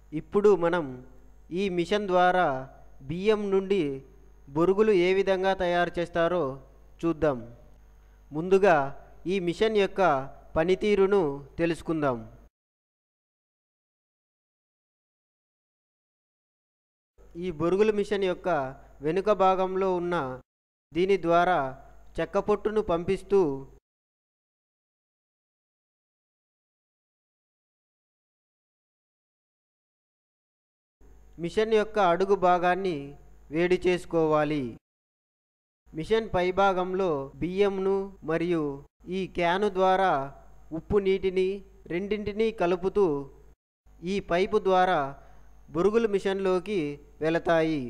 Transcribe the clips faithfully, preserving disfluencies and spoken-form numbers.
ఇప్పుడు మనం ఈ మిషన్ ద్వారా బియ్యం నుండి బొరుగులు ఏ విధంగా తయారు చేస్తారో చూద్దాం. ముందుగా ఈ మిషన్ యొక్క పనితీరును తెలుసుకుందాం. ఈ బొరుగుల మిషన్ యొక్క వెనుక భాగంలో ఉన్న దీని ద్వారా చెక్క పొట్టును పంపిస్తూ మిషన్ యొక్క అడుగు భాగాన్ని వేడి చేసుకోవాలి. మిషన్ పైభాగంలో బియ్యంను మరియు ఈ క్యాను ద్వారా ఉప్పు నీటిని రెండింటినీ కలుపుతూ ఈ పైపు ద్వారా బొరుగుల మిషన్లోకి వెళతాయి.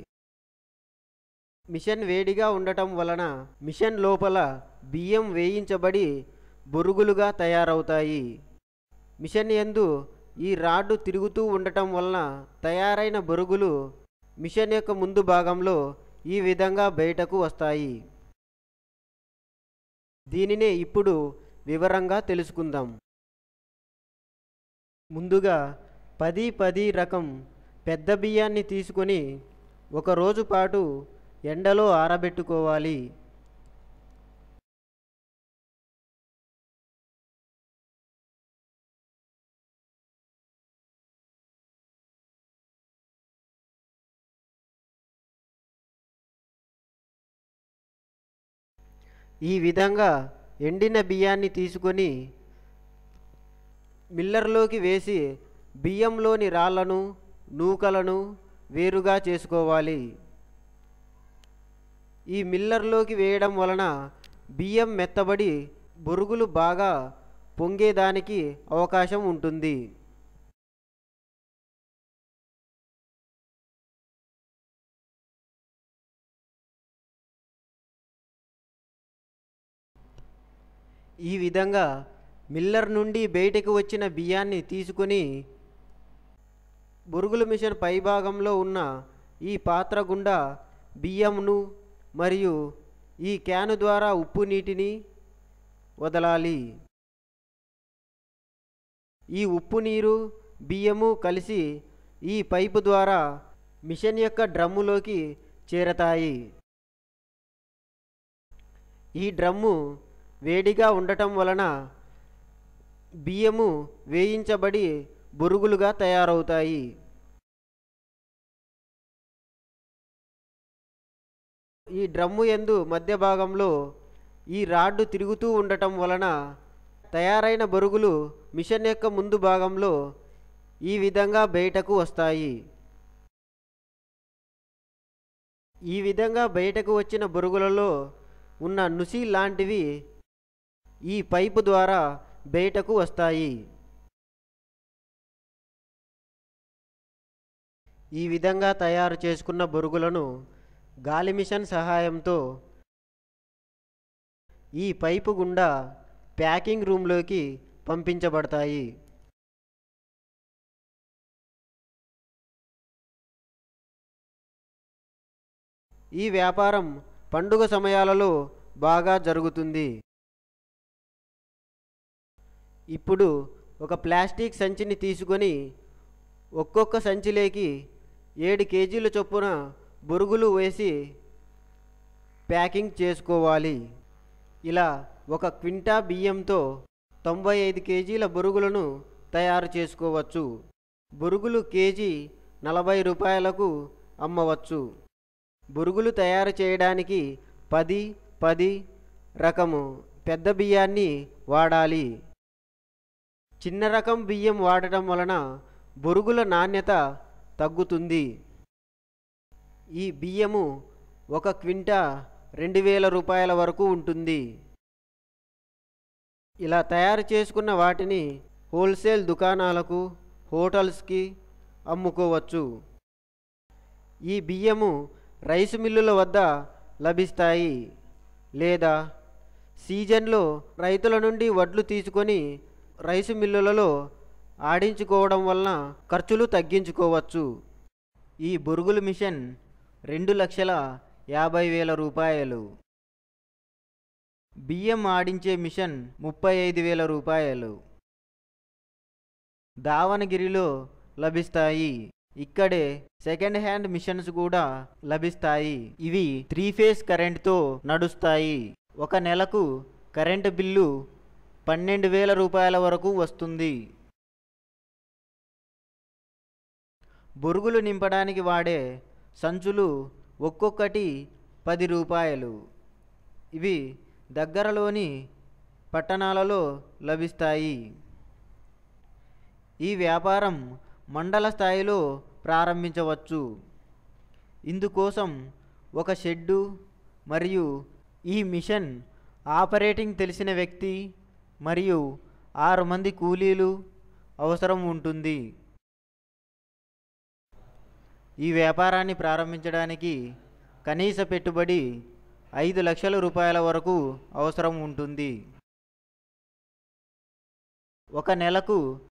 మిషన్ వేడిగా ఉండటం వలన మిషన్ లోపల బియ్యం వేయించబడి బొరుగులుగా తయారవుతాయి. మిషన్ యందు ఈ రాడ్డు తిరుగుతూ ఉండటం వలన తయారైన బొరుగులు మిషన్ యొక్క ముందు భాగంలో ఈ విధంగా బయటకు వస్తాయి. దీనినే ఇప్పుడు వివరంగా తెలుసుకుందాం. ముందుగా పది పది రకం పెద్ద బియ్యాన్ని తీసుకొని ఒక రోజు పాటు ఎండలో ఆరబెట్టుకోవాలి. ఈ విధంగా ఎండిన బియ్యాన్ని తీసుకొని మిల్లర్లోకి వేసి బియ్యంలోని రాళ్లను నూకలను వేరుగా చేసుకోవాలి. ఈ మిల్లర్లోకి వేయడం వలన బియ్యం మెత్తబడి బొరుగులు బాగా పొంగేదానికి అవకాశం ఉంటుంది. ఈ విధంగా మిల్లర్ నుండి బయటకు వచ్చిన బియ్యాన్ని తీసుకొని బొరుగుల మిషన్ పైభాగంలో ఉన్న ఈ పాత్ర గుండా బియ్యంను మరియు ఈ క్యాను ద్వారా ఉప్పు నీటిని వదలాలి. ఈ ఉప్పు నీరు బియ్యము కలిసి ఈ పైపు ద్వారా మిషన్ యొక్క డ్రమ్ములోకి చేరతాయి. ఈ డ్రమ్ము వేడిగా ఉండటం వలన బియ్యము వేయించబడి బొరుగులుగా తయారవుతాయి. ఈ డ్రమ్ము యందు మధ్య భాగంలో ఈ రాడ్డు తిరుగుతూ ఉండటం వలన తయారైన బొరుగులు మిషన్ యొక్క ముందు భాగంలో ఈ విధంగా బయటకు వస్తాయి. ఈ విధంగా బయటకు వచ్చిన బొరుగులలో ఉన్న నుసి లాంటివి ఈ పైపు ద్వారా బయటకు వస్తాయి. ఈ విధంగా తయారు చేసుకున్న బొరుగులను గాలి మిషన్ సహాయంతో ఈ పైపు గుండా ప్యాకింగ్ రూమ్లోకి పంపించబడతాయి. ఈ వ్యాపారం పండుగ సమయాలలో బాగా జరుగుతుంది. ఇప్పుడు ఒక ప్లాస్టిక్ సంచిని తీసుకొని ఒక్కొక్క సంచిలోకి ఏడు కేజీల చొప్పున బొరుగులు వేసి ప్యాకింగ్ చేసుకోవాలి. ఇలా ఒక క్వింటా బియ్యంతో తొంభై ఐదు కేజీల బొరుగులను తయారు చేసుకోవచ్చు. బొరుగులు కేజీ నలభై రూపాయలకు అమ్మవచ్చు. బొరుగులు తయారు చేయడానికి పది పది రకము పెద్ద బియ్యాన్ని వాడాలి. చిన్న రకం బియ్యం వాడటం వలన బొరుగుల నాణ్యత తగ్గుతుంది. ఈ బియ్యము ఒక క్వింటా రెండు వేల రూపాయల వరకు ఉంటుంది. ఇలా తయారు చేసుకున్న వాటిని హోల్సేల్ దుకాణాలకు హోటల్స్కి అమ్ముకోవచ్చు. ఈ బియ్యము రైసు మిల్లుల వద్ద లభిస్తాయి. లేదా సీజన్లో రైతుల నుండి వడ్లు తీసుకొని రైసు మిల్లులలో ఆడించుకోవడం వలన ఖర్చులు తగ్గించుకోవచ్చు. ఈ బొరుగుల మిషన్ రెండు లక్షల యాభై వేల రూపాయలు. బియ్యం ఆడించే మిషన్ ముప్పై ఐదు వేల రూపాయలు. దావనగిరిలో లభిస్తాయి. ఇక్కడే సెకండ్ హ్యాండ్ మిషన్స్ కూడా లభిస్తాయి. ఇవి త్రీ ఫేజ్ కరెంట్తో నడుస్తాయి. ఒక నెలకు కరెంటు బిల్లు పన్నెండు వేల రూపాయల వరకు వస్తుంది. బొరుగులు నింపడానికి వాడే సంచులు ఒక్కొక్కటి పది రూపాయలు. ఇవి దగ్గరలోని పట్టణాలలో లభిస్తాయి. ఈ వ్యాపారం మండల స్థాయిలో ప్రారంభించవచ్చు. ఇందుకోసం ఒక షెడ్డు మరియు ఈ మిషన్ ఆపరేటింగ్ తెలిసిన వ్యక్తి మరియు ఆరు మంది కూలీలు అవసరం ఉంటుంది. ఈ వ్యాపారాన్ని ప్రారంభించడానికి కనీస పెట్టుబడి ఐదు లక్షల రూపాయల వరకు అవసరం ఉంటుంది. ఒక నెలకు